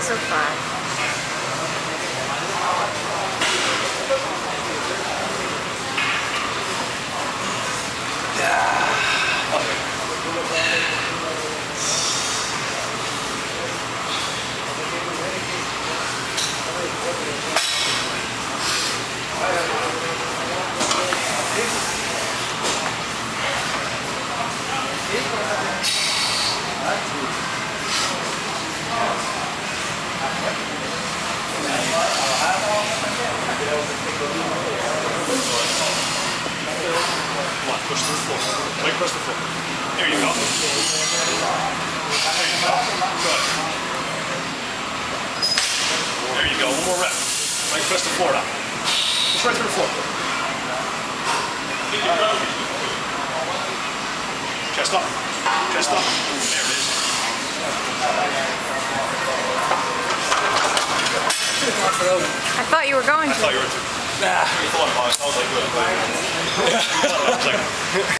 so far. Push to the floor. Leg press the floor. There you go. There you go. Good. There you go. One more rep. Leg press the floor now. Push right through the floor. Chest up. Chest up. There it is. I thought you were going to. I thought you were too. Nah. You thought about it. I was like, good.